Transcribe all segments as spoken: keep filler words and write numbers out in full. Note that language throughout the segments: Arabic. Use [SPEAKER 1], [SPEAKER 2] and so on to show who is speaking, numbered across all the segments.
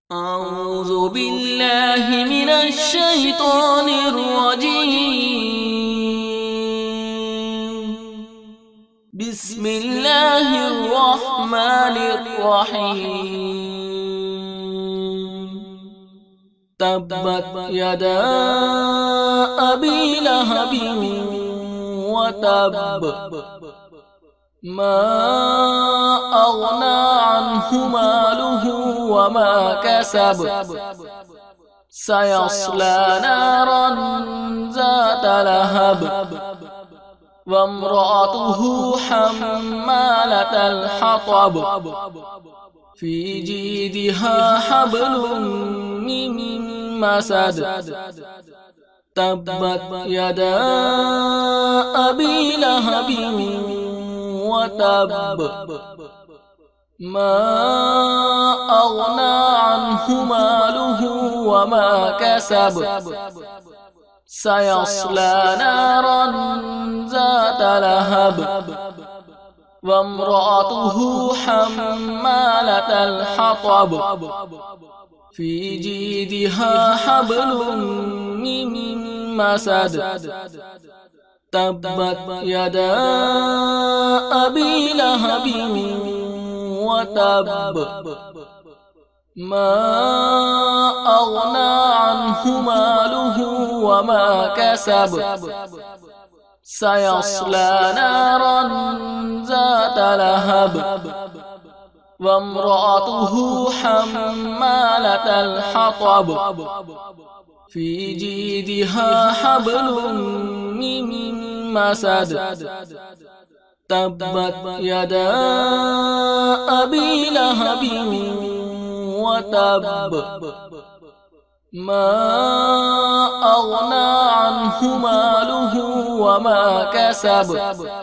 [SPEAKER 1] أعوذ بالله من الشيطان الرجيم. بسم الله الرحمن الرحيم. تبت يدا أبي لهب وتب ما أغنى عنه ماله وما كسب سيصلى نارا ذات لهب وامرأته حمالة الحطب في جيدها حبل من مسد تبت يدا أبي لهب وتب ما أغنى عنه ماله وما كسب سيصلى نارا ذات لهب وامرأته حمالة الحطب في جيدها حبل من مسد تبت يدا أبي لهب وتب ما أغنى عنه ماله وما كسب سيصلى نارا ذات لهب وامرأته حمالة الحطب في جيدها حبل من مسد تبت يدا أبي لهب وتب ما أغنى عنه ماله وما كسب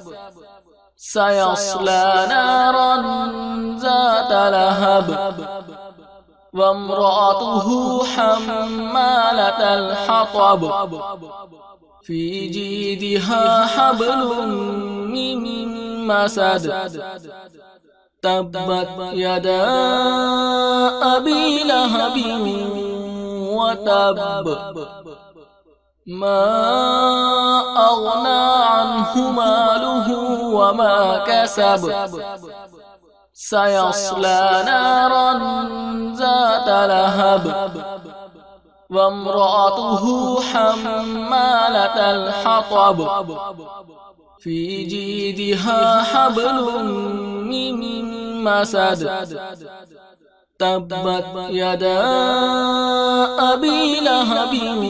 [SPEAKER 1] سيصلى نارا ذات لهب وامرأته حمالة الحطب في جيدها حبل من مسد تبت يدا أبي لهب وتب ما أغنى عنه ماله وما كسب سيصلى نارا ذات لهب وامرأته حمالة الحطب في جيدها حبل من مسد تبت يدا أبي لهب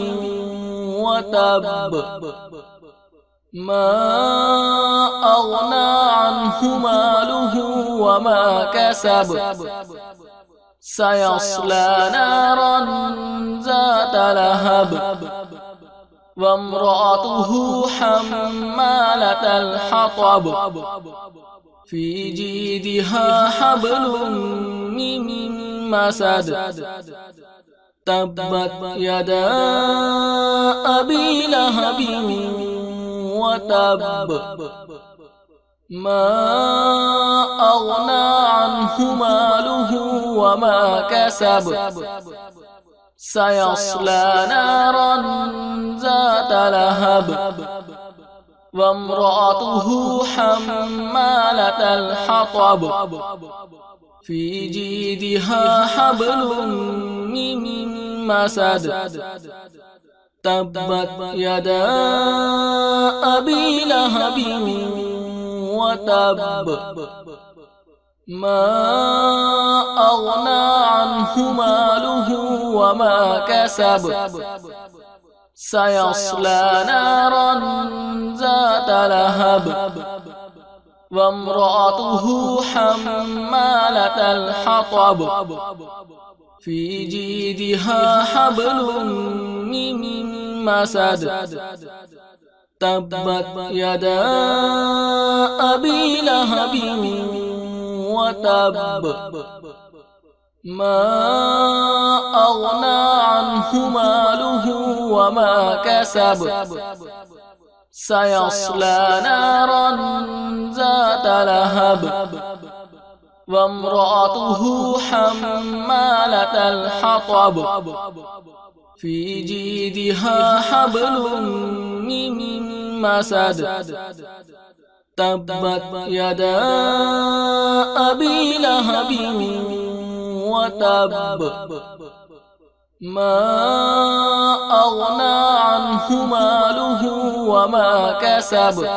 [SPEAKER 1] وتب ما أغنى عنه ماله وما كسب سيصلى نارا ذات لهب وامرأته حمالة الحطب في جيدها حبل من مسد تبت يدا أبي لهب وتب ما أغنى عنه ماله وما كسب سيصلى نارا ذات لهب وامرأته حمالة الحطب في جيدها حبل من مسد تبت يدا أبي لهب وتب ما أغنى عنه ماله وما كسب سيصلى نارا ذات لهب وامرأته حمالة الحطب في جيدها حبل من مسد تبت يدا أبي لهب وتب ما أغنى عنه ماله وما كسب سيصلى نارا ذات لهب وامرأته حمالة الحطب في جيدها حبل من مسد تبت يدا أبي لهب وتب ما أغنى عنه ماله وما كسب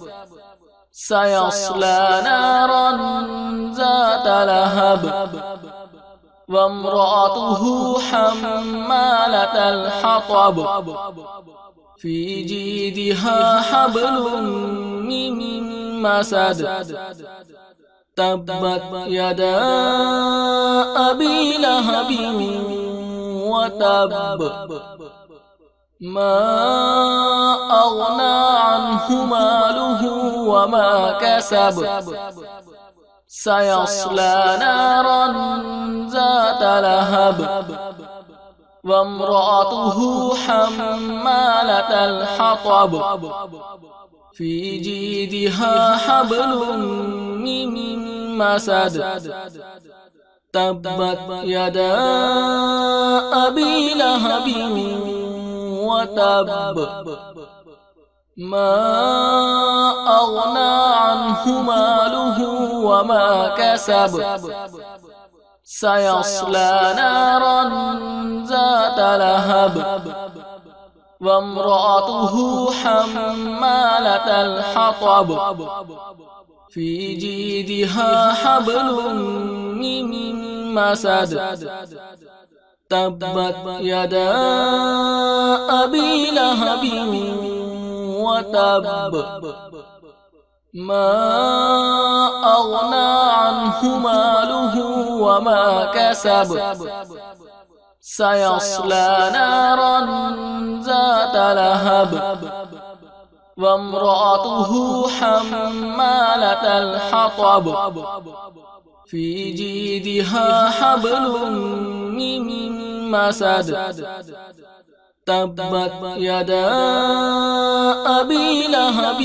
[SPEAKER 1] سيصلى نارا ذات لهب وامرأته حمالة الحطب في جيدها حبل من مسد تبت يدا أبي لهب وتب ما أغنى عنه ماله وما كسب سيصلى نارا ذات لهب وامرأته حمالة الحطب في جيدها حبل من مسد تبت يدا أبي لهب وتب ما أغنى عنه ماله وما كسب سيصلى نارا ذات لهب وامرأته حمالة الحطب في جيدها حبل من مسد تبت يدا أبي لهب وتب ما أغنى عنه ماله وما كسب سيصلى نارا ذات لهب وامرأته حمالة الحطب في جيدها حبل من مسد تبت يدا أبي لهب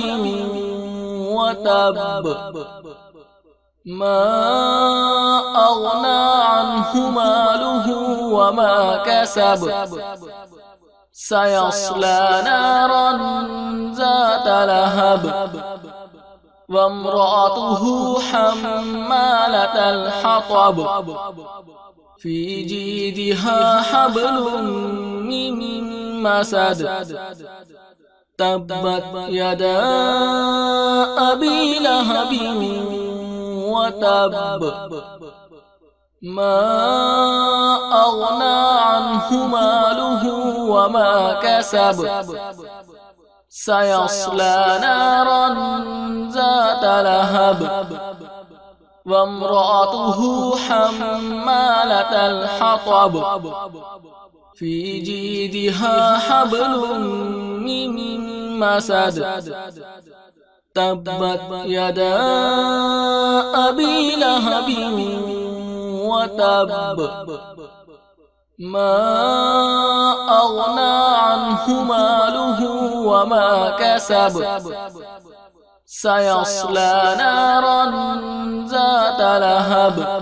[SPEAKER 1] وتب ما أغنى عنه ماله وما كسب سيصلى نارا ذات لهب وامرأته حمالة الحطب في جيدها حبل من مسد تبت يدا أبي لهب وتب ما أغنى عنه ماله وما كسب سيصلى نارا ذات لهب وامرأته حمالة الحطب في جيدها حبل من مسد تبت يدا أبي لهب وتب ما أغنى عنه ماله وما كسب سيصلى نارا ذات لهب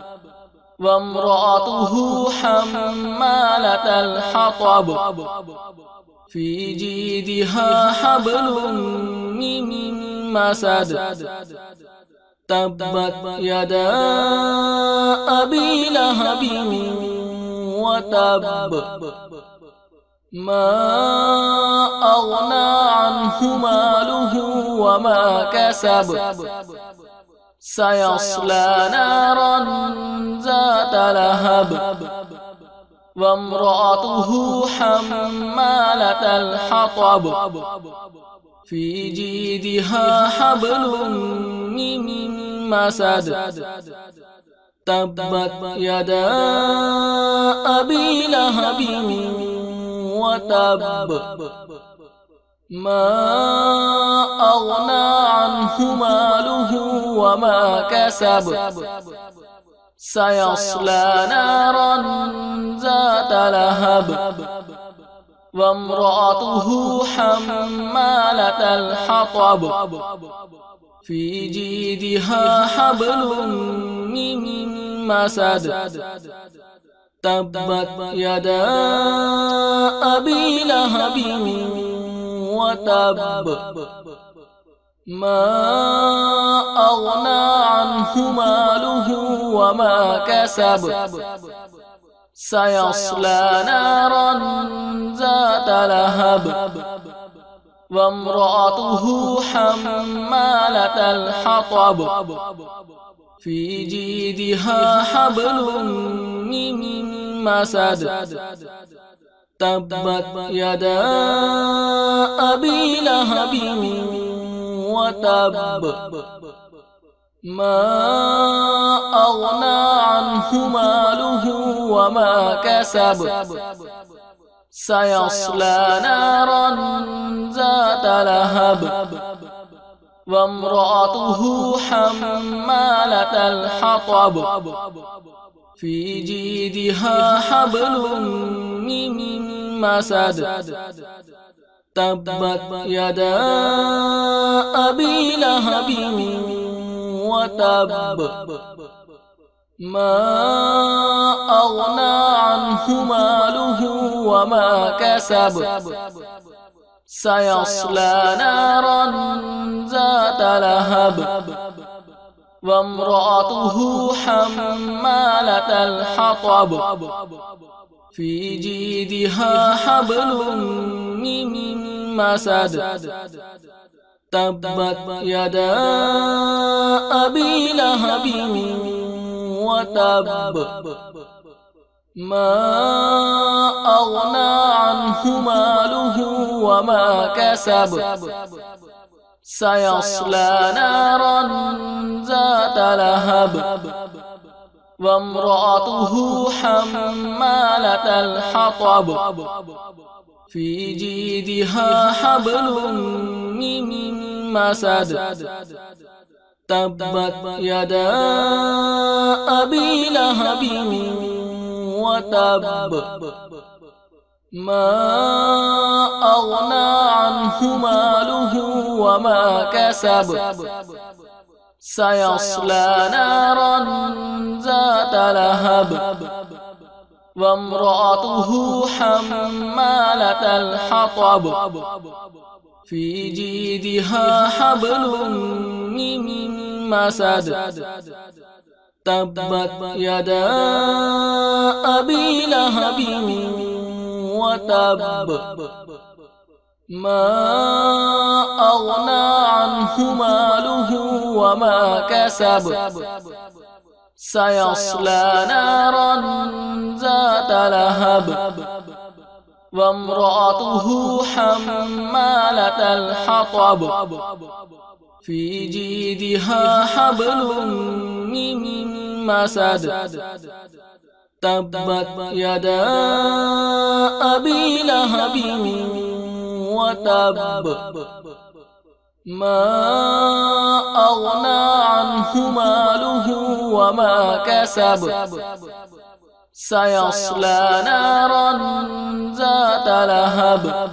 [SPEAKER 1] وامرأته حمالة الحطب في جيدها حبل من مسد تبت يدا أبي لهب وتب ما أغنى عنه ماله وما كسب سيصلى نارا ذات لهب وامرأته حمالة الحطب في جيدها حبل من مسد تبت يدا أبي لهب وتب ما أغنى عنه ماله وما كسب سيصلى نارا ذات لهب وامرأته حمالة الحطب في جيدها حبل من مسد تبت يدا أبي لهب وتب ما أغنى عنه ماله وما كسب سيصلى نارا ذات لهب وامرأته حمالة الحطب في جيدها حبل من مسد تبت يدا أبي لهب وتب ما أغنى عنه ماله وما كسب سيصلى نارا ذات لهب وامرأته حمالة الحطب في جيدها حبل من مسد تبت يدا أبي لهب وتب ما أغنى عنه ماله وما كسب سيصلى نارا ذات لهب وامرأته حمالة الحطب في جيدها حبل من مسد تبت يدا أبي لهب وتب ما أغنى عنه ماله وما كسب سيصلى نارا ذات لهب وامرأته حمالة الحطب في جيدها حبل من مسد تبت يدا أبي لهب وتب ما أغنى عنه ماله وما كسب سيصلى نارا ذات لهب وامرأته حمالة الحطب في جيدها حبل من مسد تبت يدا أبي لهب وتب ما أغنى عنه ماله وما كسب سيصلى نارا ذات لهب وامرأته حمالة الحطب في جيدها حبل من مسد تبت يدا أبي لهب وتب ما أغنى عنه ماله وما كسب سيصلى نارا ذات لهب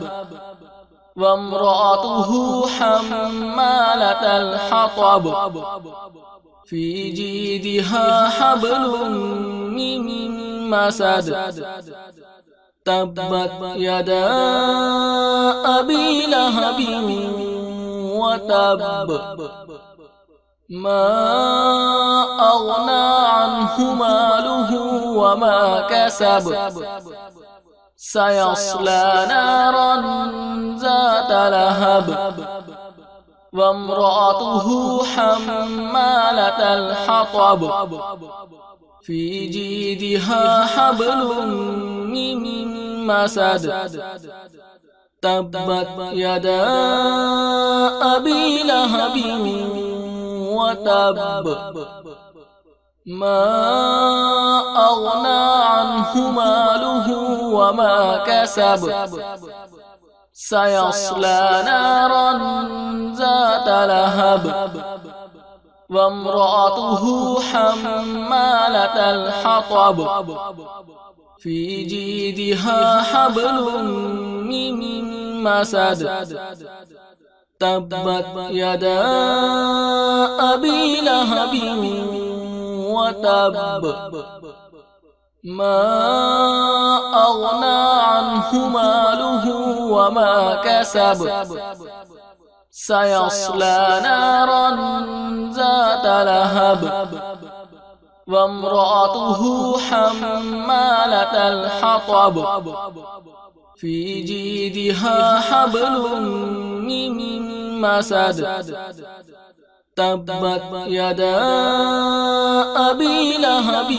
[SPEAKER 1] وامرأته حمالة الحطب في جيدها حبل من مسد تبت يدا أبي لهب وتب ما أغنى عنه ماله وما كسب سيصلى نارا ذات لهب وامرأته حمالة الحطب في جيدها حبل من مسد تبت يدا أبي لهب وتب ما أغنى عنه ماله وما كسب سيصلى نارا ذات لهب وامرأته حمالة الحطب في جيدها حبل من مسد تبت يدا أبي لهب وتب ما أغنى عنه ماله وما كسب سيصلى نارا ذات لهب وامرأته حمالة الحطب في جيدها حبل من مسد تبت يدا أبي لهب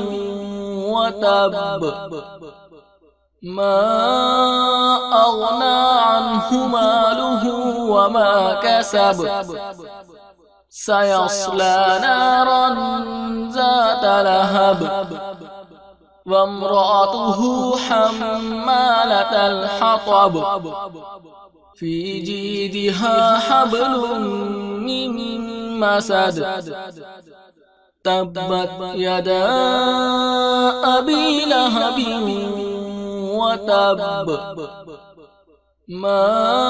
[SPEAKER 1] وتب ما أغنى عنه ماله وما كسب سيصلى نارا ذات لهب وامرأته حمالة الحطب في جيدها حبل من مسد تبت يدا أبي لهب وتب ما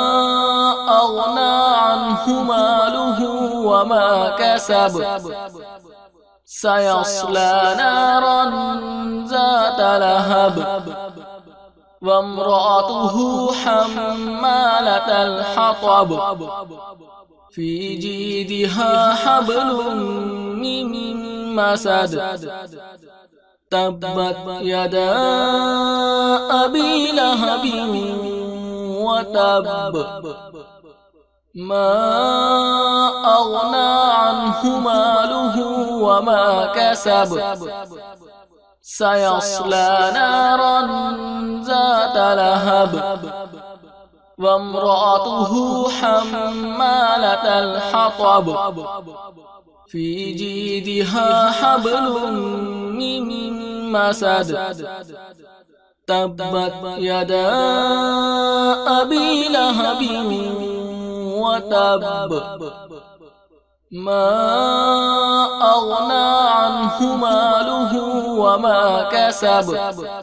[SPEAKER 1] أغنى عنه ماله وما كسب سيصلى نارا ذات لهب وامرأته حمالة الحطب في جيدها حبل من مسد تبت يدا أبي لهب وتب ما أغنى عنه ماله وما كسب سيصلى نارا ذات لهب وامرأته حمالة الحطب في جيدها حبل من مسد تبت يدا أبي لهب وتب ما أغنى عنه ماله وما كسب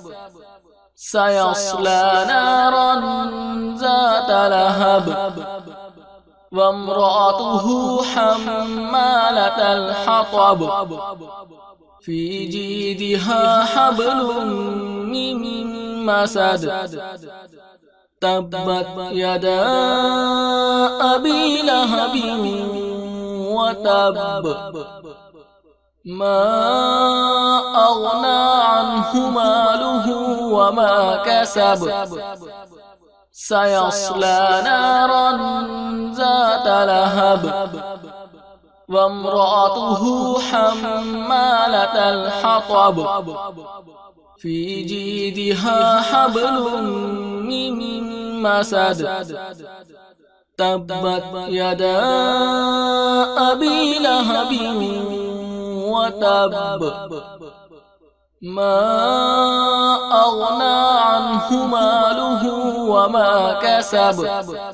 [SPEAKER 1] سيصلى نارا ذات لهب وامرأته حمالة الحطب في جيدها حبل من مسد تبت يدا أبي لهب وتب ما أغنى عنه ماله وما كسب سيصلى نارا ذات لهب وامرأته حمالة الحطب في جيدها حبل من مسد تبت يدا أبي لهب وتب ما أغنى عنه ماله وما كسب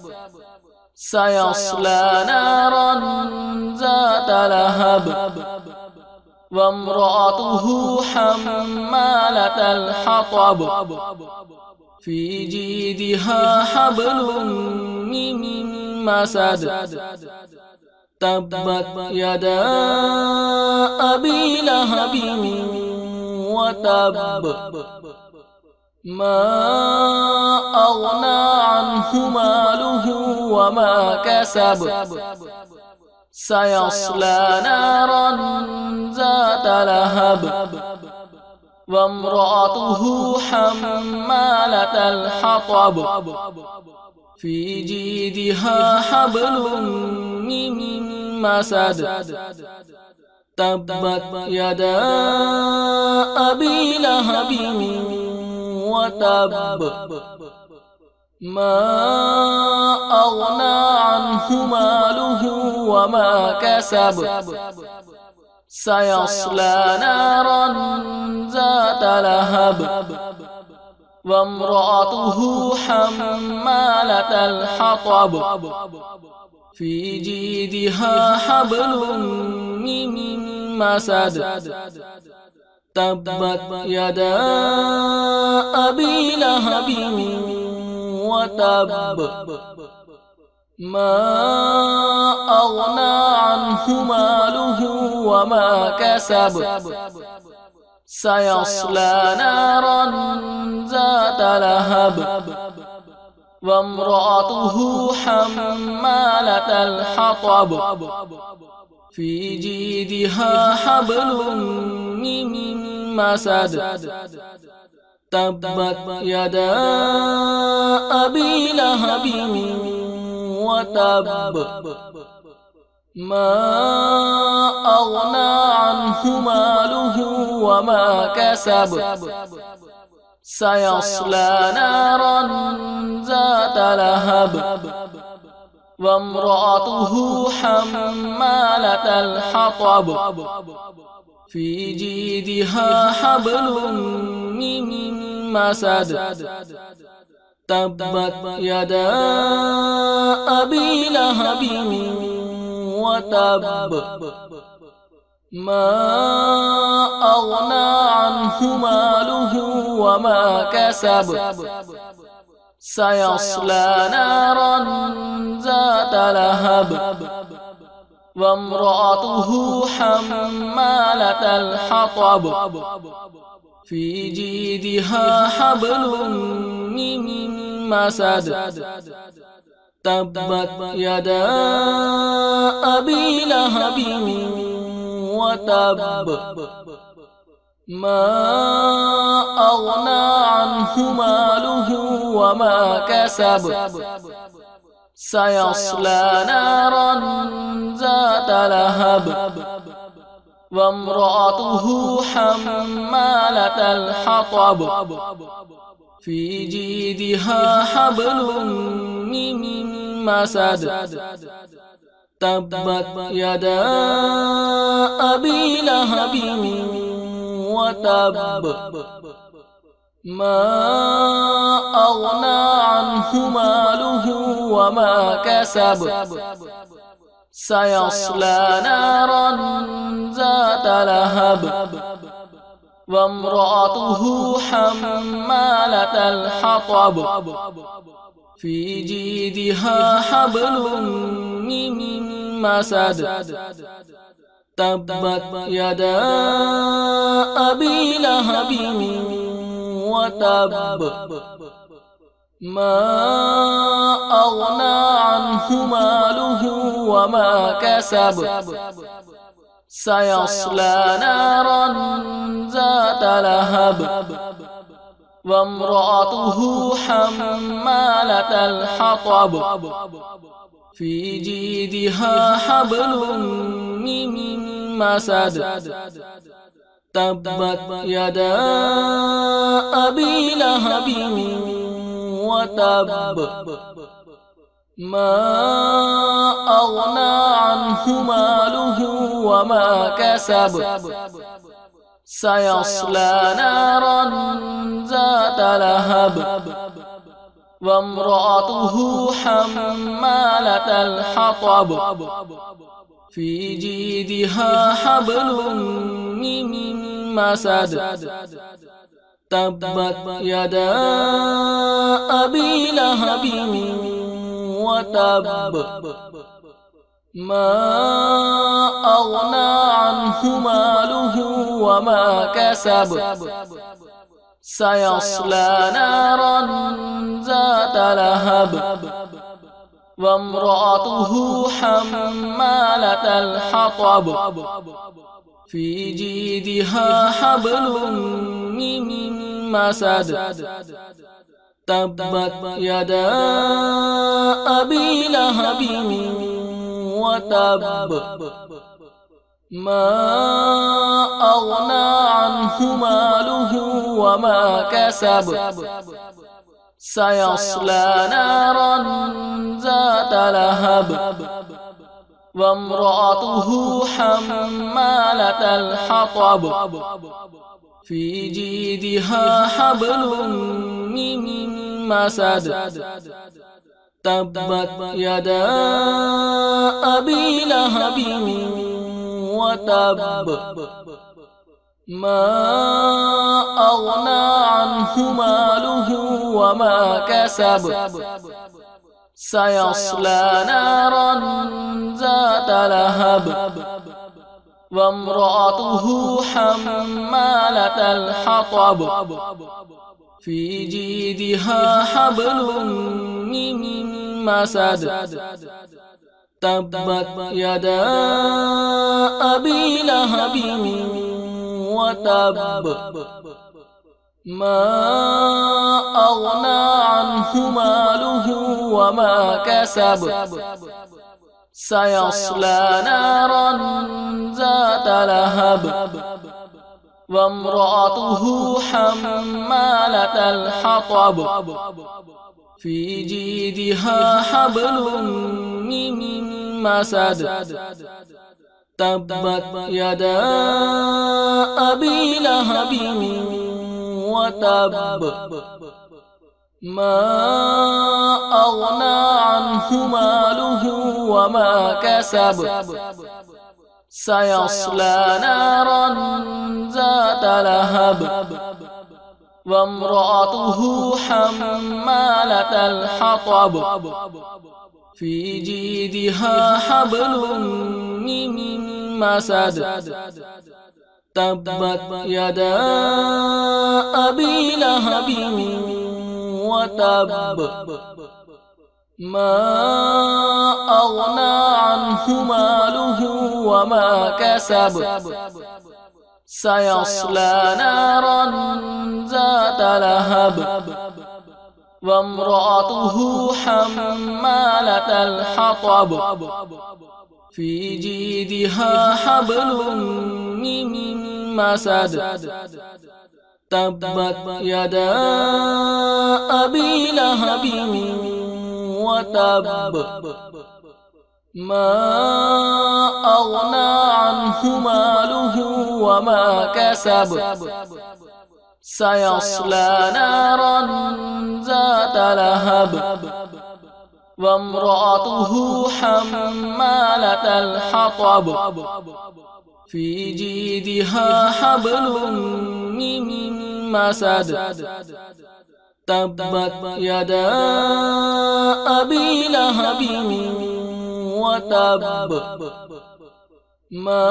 [SPEAKER 1] سيصلى نارا ذات لهب وامرأته حمالة الحطب في جيدها حبل من مسد تبت يدا أبي لهب وتب ما أغنى عنه ماله وما كسب سيصلى نارا ذات لهب وامرأته حمالة الحطب في جيدها حبل من مسد تبت يدا أبي لهب وتب ما أغنى عنه ماله وما كسب سيصلى نارا ذات لهب وامرأته حمالة الحطب في جيدها حبل من مسد تبت يدا أبي لهب وتب ما أغنى عنه ماله وما كسب سيصلى نارا ذات لهب وامرأته حمالة الحطب في جيدها حبل من مسد تبت يدا أبي لهب وتب ما أغنى عنه ماله وما كسب سيصلى نارا ذات لهب وامرأته حمالة الحطب في جيدها حبل من مسد تبت يدا أبي لهب وتب ما أغنى عنه ماله وما كسب سيصلى نارا ذات لهب وامرأته حمالة الحطب في جيدها حبل من مسد تبت يدا أبي لهب وتب ما أغنى عنه ماله وما كسب سيصلى نارا ذات لهب وامرأته حمالة الحطب في جيدها حبل من مسد تبت يدا أبي لهب وتب ما أغنى عنه ماله وما كسب سيصلى نارا ذات لهب وامرأته حمالة الحطب في جيدها حبل من مسد تبت يدا أبي لهب وتب ما أغنى عنه ماله وما كسب سيصلى نارا ذات لهب وامرأته حمالة الحطب في جيدها حبل من مسد تبت يدا أبي لهب وتب ما أغنى عنه ماله وما كسب سيصلى نارا ذات لهب وامرأته حمالة الحطب في جيدها حبل من مسد تبت يدا أبي لهب وتب ما أغنى عنه ماله وما كسب سيصلى نارا ذات لهب وامرأته حمالة الحطب في جيدها حبل من مسد تبت يدا أبي لهب وتب ما أغنى عنه ماله وما كسب سيصلى نارا ذات لهب وامرأته حمالة الحطب في جيدها حبل من مسد تبت يدا أبي لهب وتب ما أغنى عنه ماله وما كسب سيصلى نارا ذات لهب وامرأته حمالة الحطب في جيدها حبل من مسد تبت يدا أبي لهب وتب ما أغنى عنه ماله وما كسب سيصلى نارا ذات لهب وامرأته حمالة الحطب في جيدها حبل من مسد تبت يدا أبي لهب وتب ما أغنى عنه ماله وما كسب سيصلى نارا ذات لهب وامرأته حمالة الحطب في جيدها حبل من مسد تبت يدا أبي لهب وتب ما أغنى عنه ماله وما كسب سيصلى نارا ذات لهب وامرأته حمالة الحطب في جيدها حبل من مسد تبت يدا أبي لهب وتب ما أغنى عنه ماله وما كسب سيصلى نارا ذات لهب وامرأته حمالة الحطب في جيدها حبل من مسد تبت يدا أبي لهب وتب ما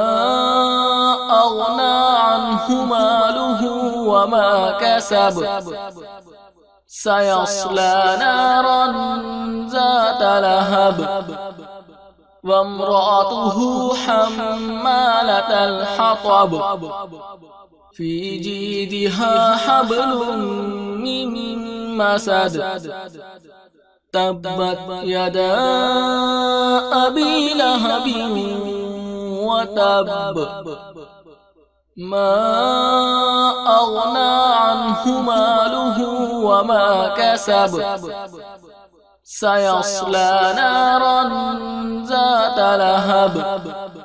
[SPEAKER 1] أغنى عنه ماله وما كسب سيصلى نارا ذات لهب وامرأته حمالة الحطب في جيدها حبل من مسد تبت يدا أبي لهب وتب ما أغنى عنه ماله وما كسب سيصلى نارا ذات لهب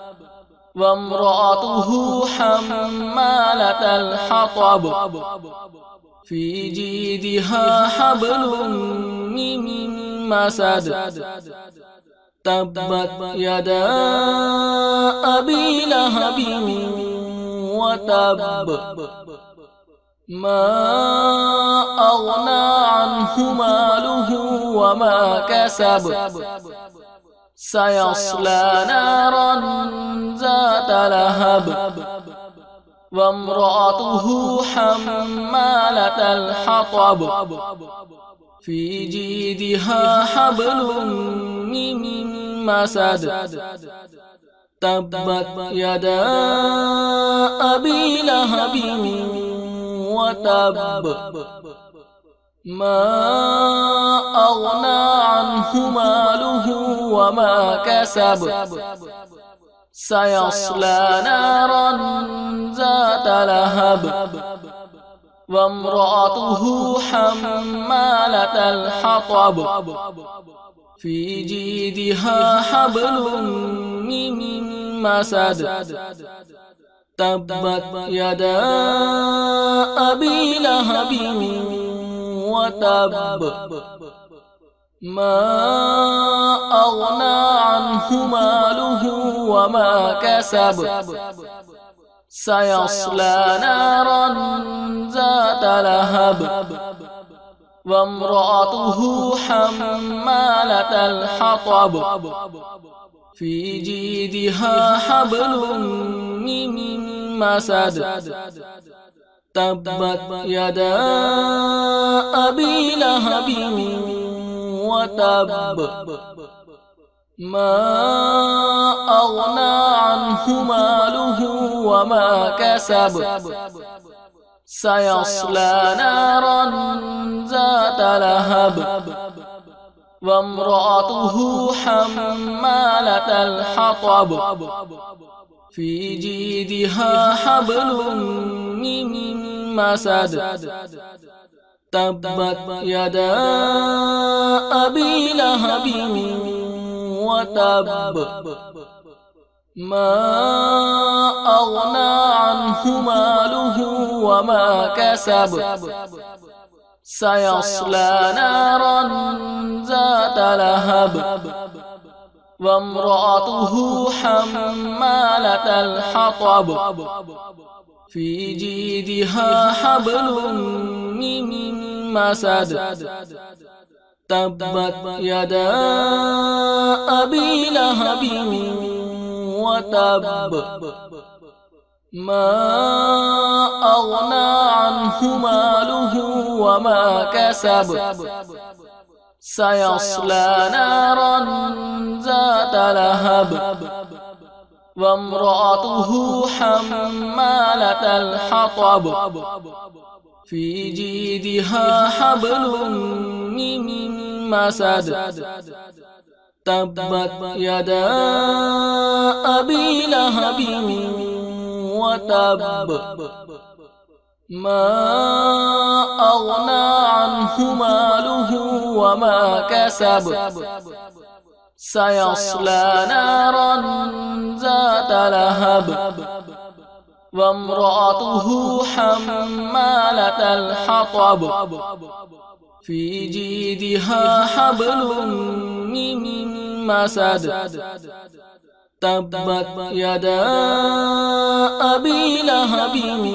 [SPEAKER 1] وامرأته حمالة الحطب في جيدها حبل من مسد تبت يدا أبي لهب وتب ما أغنى عنه ماله وما كسب سيصلى نارا ذات لهب وامرأته حمالة الحطب في جيدها حبل من مسد تبت يدا أبي لهب وتب ما أغنى عنه ماله وما كسب سيصلى نارا ذات لهب وامرأته حمالة الحطب في جيدها حبل من مسد تبت يدا أبي لهب وتب ما أغنى عنه ماله وما كسب سيصلى نارا ذات لهب وامرأته حمالة الحطب في جيدها حبل من مسد تبت يدا أبي لهب وتب ما أغنى عنه ماله وما كسب سيصلى نارا ذات لهب وامرأته حمالة الحطب في جيدها حبل من مسد تبت يدا أبي لهب وتب ما أغنى عنه ماله وما كسب سيصلى نارا ذات لهب وامرأته حمالة الحطب في جيدها حبل من مسد تبت يدا أبي لهب وتب ما أغنى عنه ماله وما كسب سيصلى نارا ذات لهب وامرأته حمالة الحطب في جيدها حبل من مسد تبت يدا أبي لهب وتب ما أغنى عنه ماله وما كسب سيصلى نارا ذات لهب وامرأته حمالة الحطب في جيدها حبل من مسد تبت يدا أبي لهب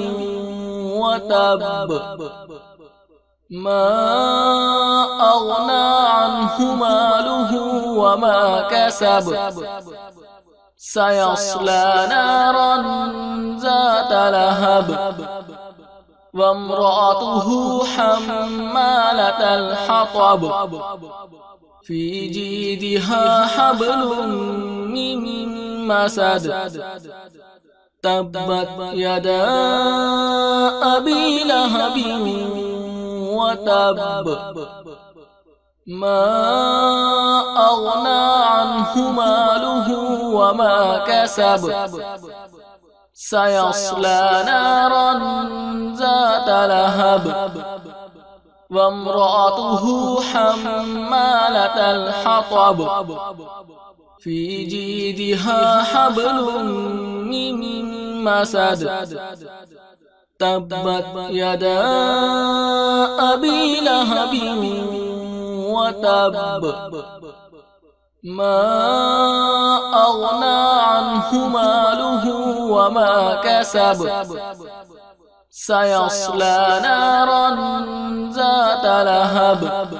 [SPEAKER 1] وتب ما أغنى عنه ماله وما كسب سيصلى نارا ذات لهب وامرأته حمالة الحطب في جيدها حبل من مسد تبت يدا أبي لهب وتب ما أغنى عنه ماله وما كسب سيصلى نارا ذات لهب وامرأته حمالة الحطب في جيدها حبل من مسد تبت يدا أبي لهب وتب ما أغنى عنه ماله وما كسب سيصلى نارا ذات لهب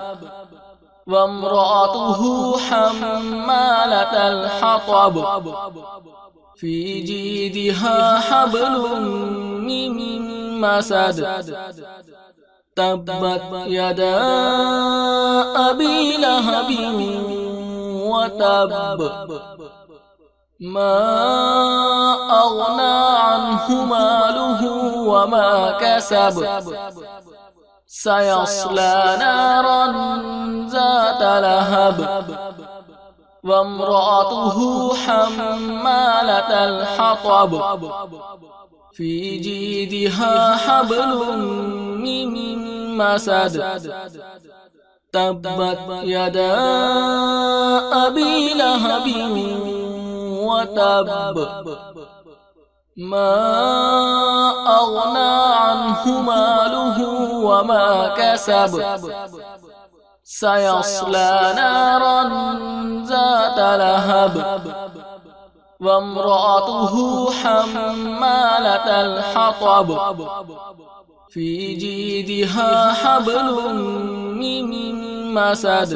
[SPEAKER 1] وامرأته حمالة الحطب في جيدها حبل من مسد تبت يدا أبي لهب وتب ما أغنى عنه ماله وما كسب سيصلى نارا ذات لهب وامرأته حمالة الحطب في جيدها حبل من مسد تبت يدا أبي لهب وتب ما أغنى عنه ماله وما كسب سيصلى نارا ذات لهب وامرأته حمالة الحطب في جيدها حبل مسد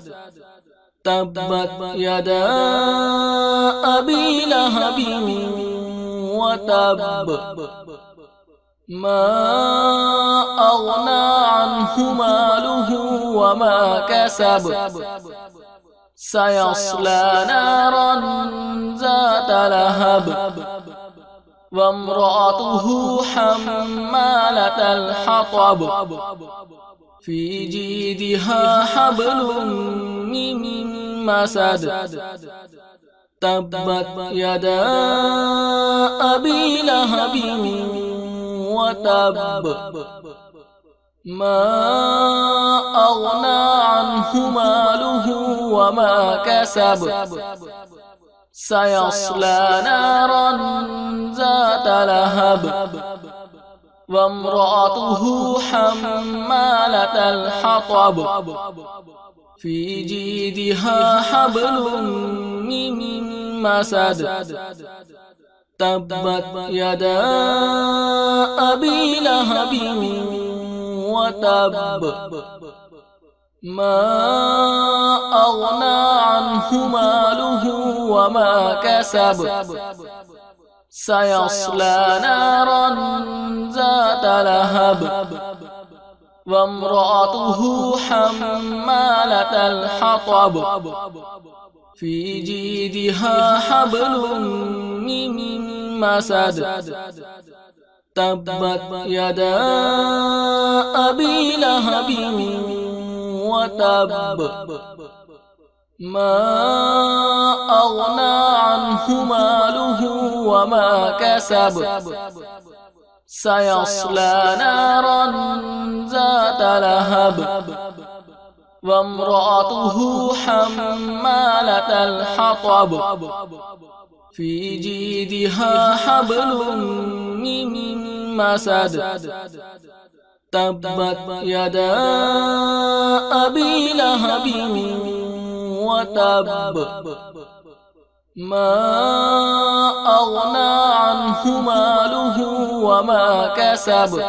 [SPEAKER 1] تبت يدا أبي لهب وتب ما أغنى عنه ماله وما كسب سيصلى نارا ذات لهب وامرأته حمالة الحطب في جيدها حبل من مسد تبت يدا أبي لهب وتب ما أغنى عنه ماله وما كسب سيصلى نارا ذات لهب وامرأته حمالة الحطب في جيدها حبل من مسد تبت يدا أبي لهب وتب ما أغنى عنه ماله وما كسب سيصلى نارا ذات لهب وامرأته حمالة الحطب في جيدها حبل من مسد تبت يدا أبي لهب وتب ما أغنى عنه ماله وما كسب سيصلى نارا ذات لهب وامرأته حمالة الحطب في جيدها حبل من مسد تبت يدا أبي لهب وتب ما أغنى عنه ماله وما كسب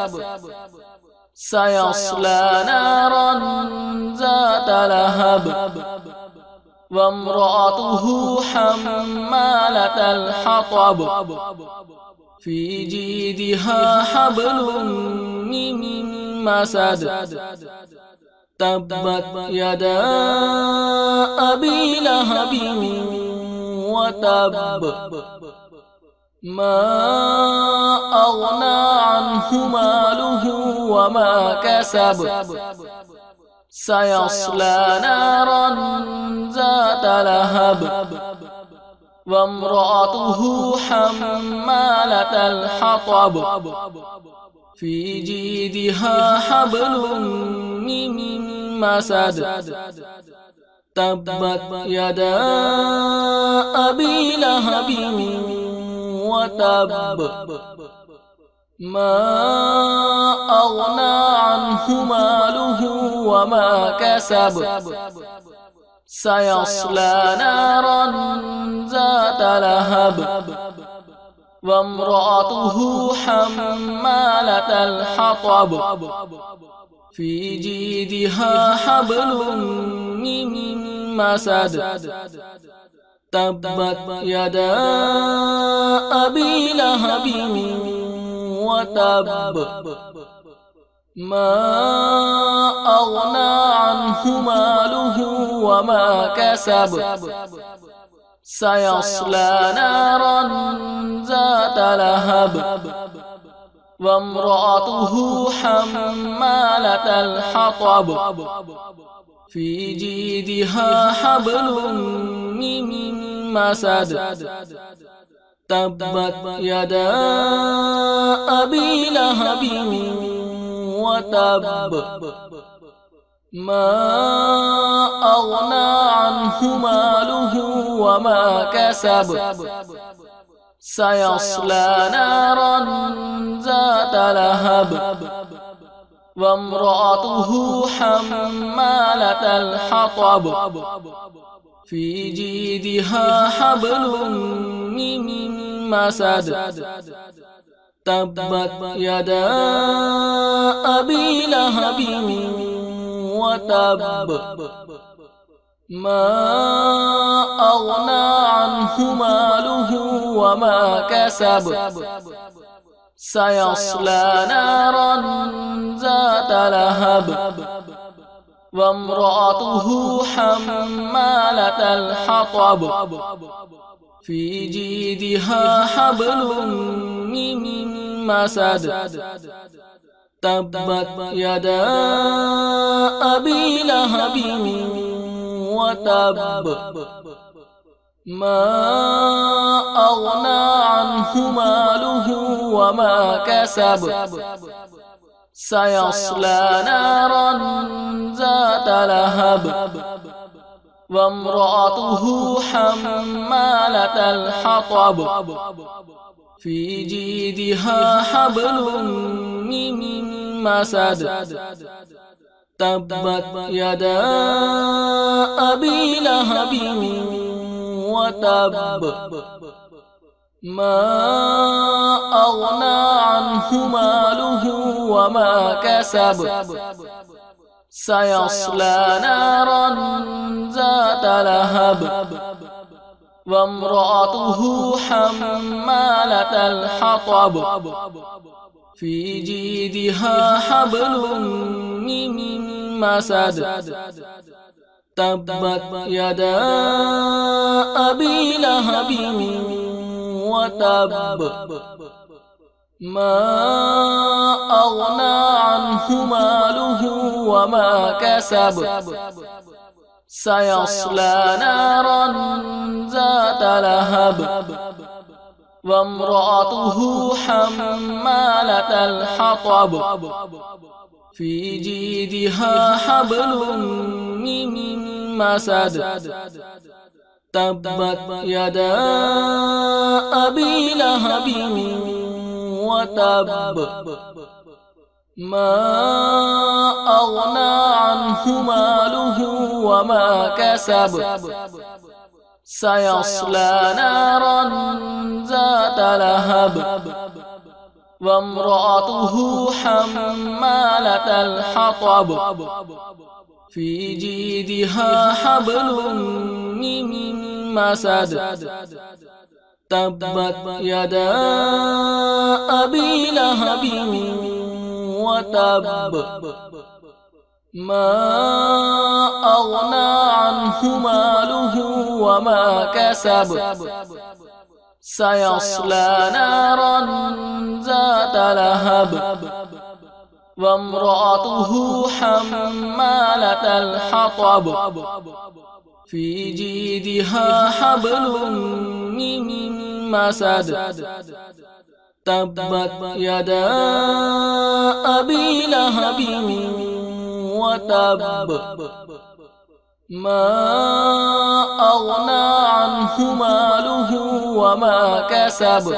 [SPEAKER 1] سيصلى نارا ذات لهب وامرأته حمالة الحطب في جيدها حبل من مسد تبت يدا أبي لهب وتب ما أغنى عنه ماله وما كسب سيصلى نارا ذات لهب وامرأته حمالة الحطب في جيدها حبل من مسد تبت يدا أبي لهب وتب ما أغنى عنه ماله وما كسب سيصلى نارا ذات لهب وامرأته حمالة الحطب في جيدها حبل من مسد تبت يدا أبي لهب وتب ما أغنى عنه ماله وما كسب سيصلى نارا ذات لهب وامرأته حمالة الحطب في جيدها حبل من مسد تبت يدا أبي لهب وتب ما أغنى عنه ماله وما كسب سيصلى نارا ذات لهب وامرأته حمالة الحطب في جيدها حبل من مسد تبت يدا أبي لهب وتب ما أغنى عنه ماله وما كسب سيصلى نارا ذات لهب وامرأته حمالة الحطب في جيدها حبل من مسد تبت يدا أبي لهب وتب ما أغنى عنه ماله وما كسب سيصلى نارا ذات لهب وامرأته حمالة الحطب في جيدها حبل من مسد تبت يدا أبي لهب وتب ما أغنى عنه ماله وما كسب سيصلى نارا ذات لهب وامرأته حمالة الحطب في جيدها حبل من مسد تبت يدا أبي لهب وتب ما أغنى عنه ماله وما كسب سيصلى نارا ذات لهب وامرأته حمالة الحطب في جيدها حبل من مسد تبت يدا أبي لهب وتب ما أغنى عنه ماله وما كسب سيصلى نارا ذات لهب وامرأته حمالة الحطب في جيدها حبل من مسد تبت يدا أبي لهب وتب ما أغنى عنه ماله وما كسب سيصلى نارا ذات لهب وامرأته حمالة الحطب في جيدها حبل من مسد تبت يدا أبي لهب وتب ما أغنى عنه ماله وما كسب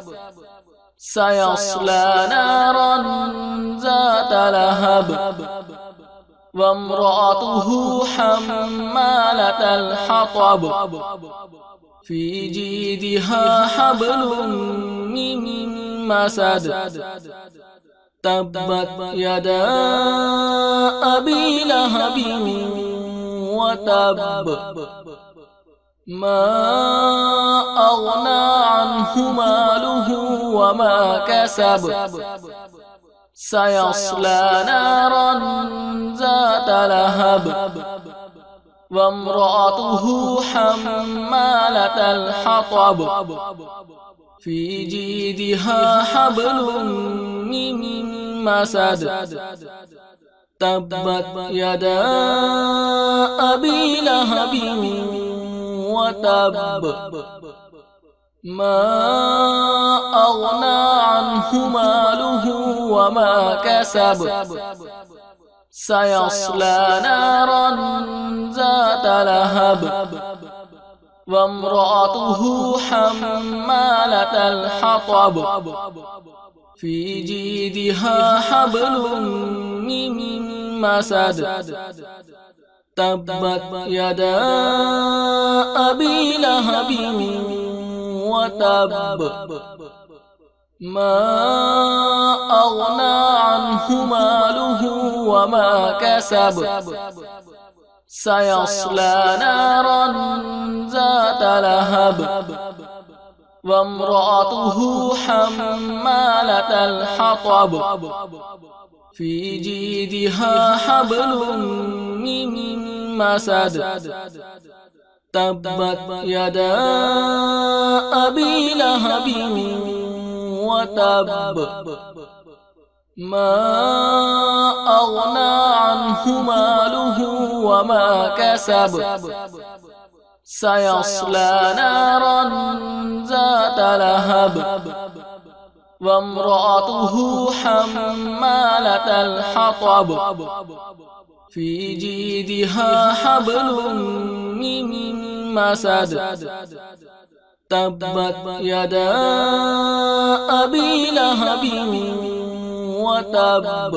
[SPEAKER 1] سيصلى نارا ذات لهب وامرأته حمالة الحطب في جيدها حبل من مسد تبت يدا أبي لهب وتب ما أغنى عنه ماله وما كسب سيصلى نارا ذات لهب وامرأته حمالة الحطب في جيدها حبل من مسد تبت يدا أبي لهب وتب ما أغنى عنه ماله وما كسب سيصلى نارا ذات لهب وامرأته حمالة الحطب في جيدها حبل من مسد تبت يدا أبي لهب وتب ما أغنى عنه ماله وما كسب سيصلى نارا ذات لهب وامرأته حمالة الحطب في جيدها حبل من مسد تبت يدا أبي لهب وتب ما أغنى عنه ماله وما كسب سيصلى نارا ذات لهب وامرأته حمالة الحطب في جيدها حبل من مسد تبت يدا أبي لهب وتب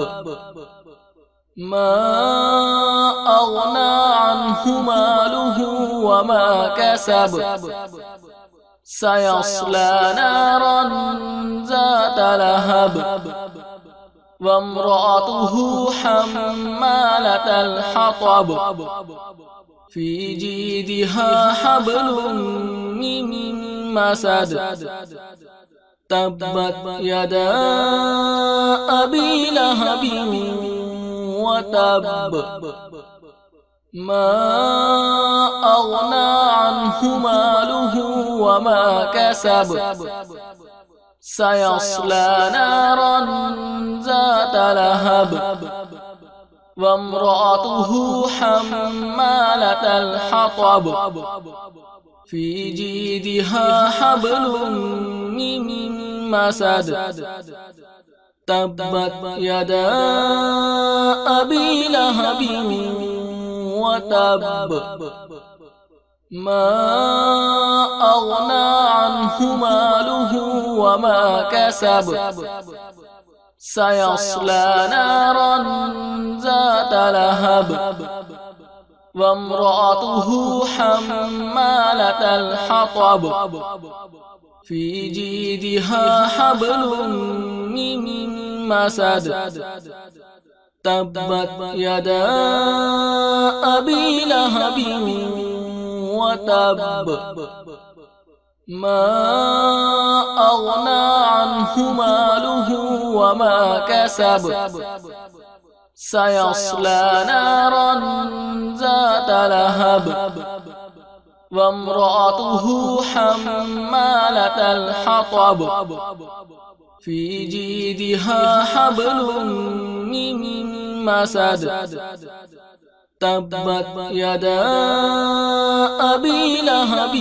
[SPEAKER 1] ما أغنى عنه ماله وما كسب سيصلى نارا ذات لهب وامرأته حمالة الحطب في جيدها حبل من مسد تبت يدا أبي لهب وتب ما أغنى عنه ماله وما كسب سيصلى نارا ذات لهب وامرأته حمالة الحطب في جيدها حبل من مسد تبت يدا أبي لهب وتب ما أغنى عنه ماله وما كسب سيصلى نارا ذات لهب وامرأته حمالة الحطب في جيدها حبل من مسد تبت يدا أبي لهب وتب ما أغنى عنه ماله وما كسب سيصلى نارا ذات لهب وامرأته حمالة الحطب في جيدها حبل من مسد تبت يدا أبي لهب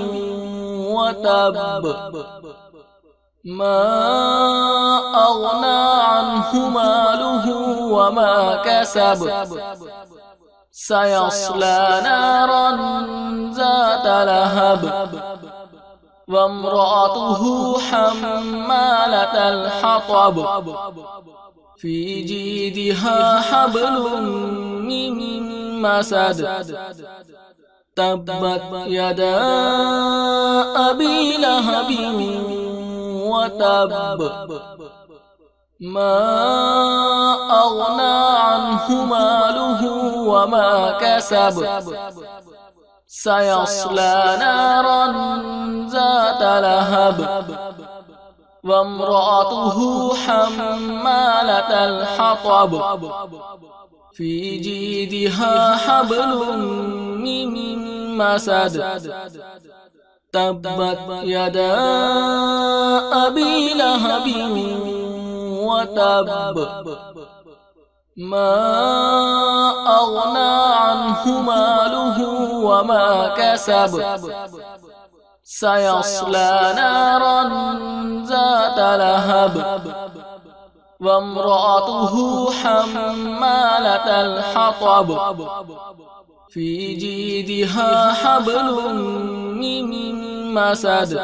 [SPEAKER 1] وتب ما أغنى عنه ماله وما كسب سيصلى نارا ذات لهب وامرأته حمالة الحطب في جيدها حبل من مسد تبت يدا أبي لهب وتب ما أغنى عنه ماله وما كسب سيصلى نارا ذات لهب وامرأته حمالة الحطب في جيدها حبل من مسد تبت يدا أبي لهب وتب ما أغنى عنه ماله وما كسب سيصلى نارا ذات لهب وامرأته حمالة الحطب في جيدها حبل من مسد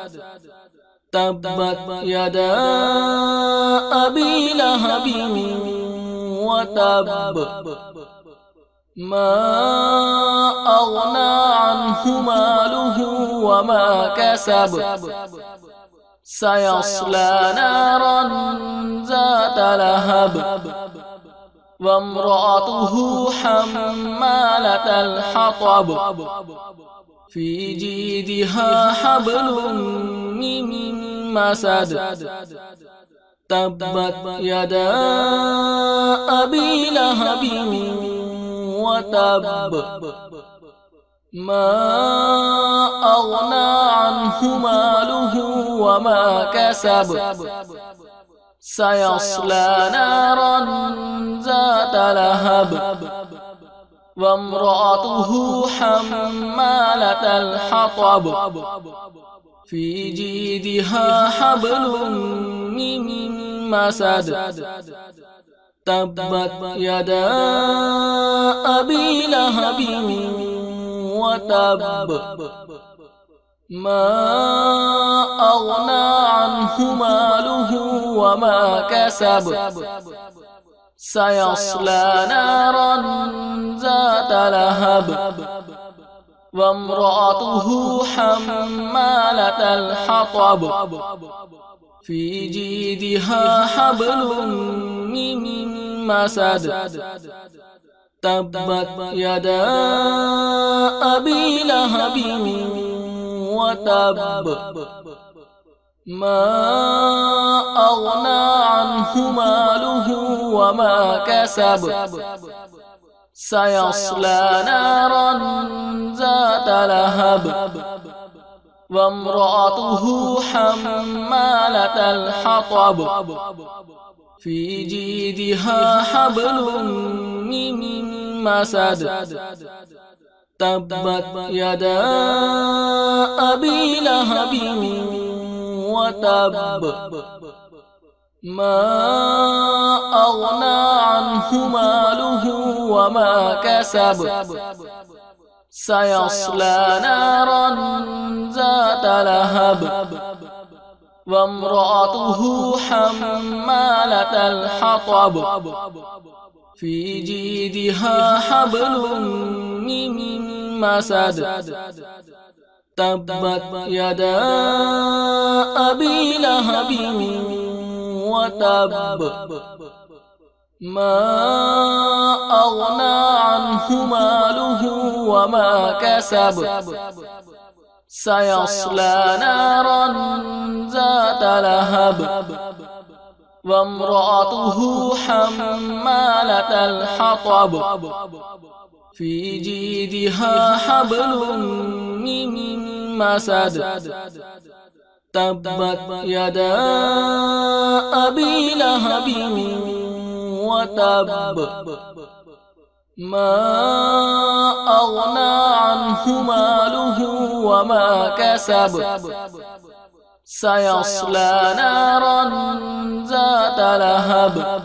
[SPEAKER 1] تبت يدا أبي لهب وتب ما أغنى عنه ماله وما كسب سيصلى نارا ذات لهب وامرأته حمالة الحطب في جيدها حبل من مسد تبت يدا أبي لهب وتب ما أغنى عنه ماله وما كسب سيصلى نارا ذات لهب وامرأته حمالة الحطب في جيدها حبل من مسد تبت يدا أبي لهب وتب ما أغنى عنه ماله وما كسب سيصلى نارا ذات لهب وامرأته حمالة الحطب في جيدها حبل من مسد تبت يدا أبي لهب وتب ما أغنى عنه ماله وما كسب سيصلى نارا ذات لهب وامرأته حمالة الحطب في جيدها حبل من مسد تبت يدا أبي لهب وتب ما أغنى عنه ماله وما كسب سيصلى نارا ذات لهب وامرأته حمالة الحطب في جيدها حبل من مسد تبت يدا أبي لهب وتب ما أغنى عنه ماله وما كسب سيصلى نارا ذات لهب وامرأته حمالة الحطب في جيدها حبل من مسد تبت يدا أبي لهب وتب ما أغنى عنه ماله وما كسب سيصلى نارا ذات لهب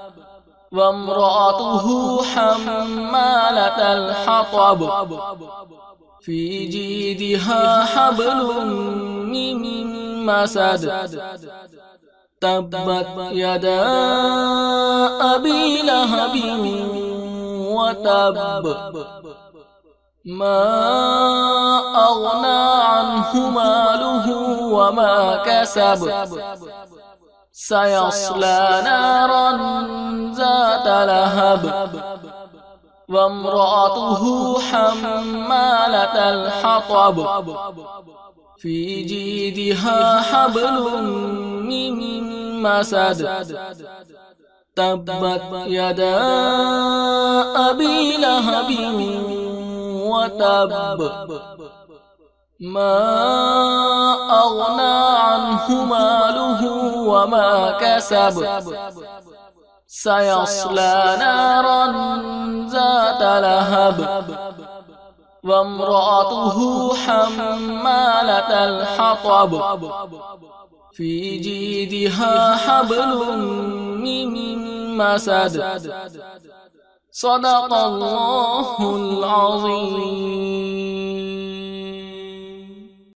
[SPEAKER 1] وامرأته حمالة الحطب في جيدها حبل من مسد تبت يدا أبي لهب وتب ما أغنى عنه ماله وما كسب سيصلى نارا ذات لهب وامرأته حمالة الحطب في جيدها حبل من مسد تبت يدا أبي لهب وتب ما أغنى عنه ماله وما كسب سيصلى نارا ذات لهب وامرأته حمالة الحطب في جيدها حبل من مسد صدق الله العظيم.